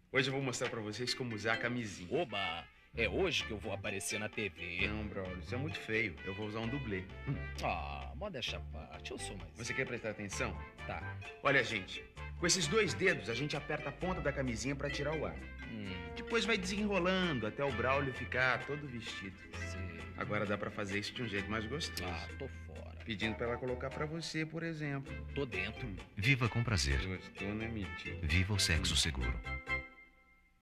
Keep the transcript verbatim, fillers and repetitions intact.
Hoje eu vou mostrar pra vocês como usar a camisinha. Oba! É hoje que eu vou aparecer na T V. Não, Braulio, isso é muito feio. Eu vou usar um dublê. Hum. Ah, modéstia à parte, eu sou mais... Você quer prestar atenção? Tá. Olha, gente, com esses dois dedos a gente aperta a ponta da camisinha pra tirar o ar. Hum, Depois vai desenrolando até o Braulio ficar todo vestido. sei. Agora dá pra fazer isso de um jeito mais gostoso. Ah, tô fora. Pedindo pra ela colocar pra você, por exemplo. Tô dentro. Viva com prazer. Gostou, né, Mitty? Viva o sexo seguro.